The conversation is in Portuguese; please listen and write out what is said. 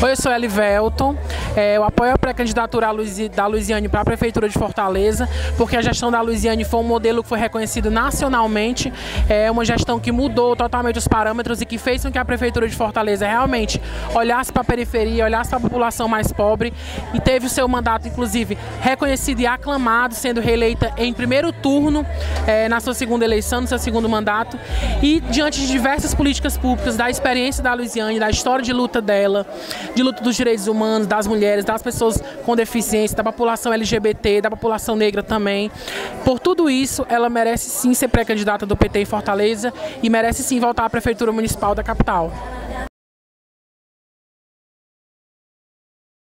Oi, eu sou Elivelton. Eu apoio a pré-candidatura da Luiziane para a Prefeitura de Fortaleza, porque a gestão da Luiziane foi um modelo que foi reconhecido nacionalmente, é uma gestão que mudou totalmente os parâmetros e que fez com que a Prefeitura de Fortaleza realmente olhasse para a periferia, olhasse para a população mais pobre e teve o seu mandato, inclusive, reconhecido e aclamado, sendo reeleita em primeiro turno na sua segunda eleição, no seu segundo mandato. E diante de diversas políticas públicas, da experiência da Luiziane, da história de luta dela, de luta dos direitos humanos, das mulheres, das pessoas com deficiência, da população LGBT, da população negra também. Por tudo isso, ela merece sim ser pré-candidata do PT em Fortaleza e merece sim voltar à Prefeitura Municipal da capital.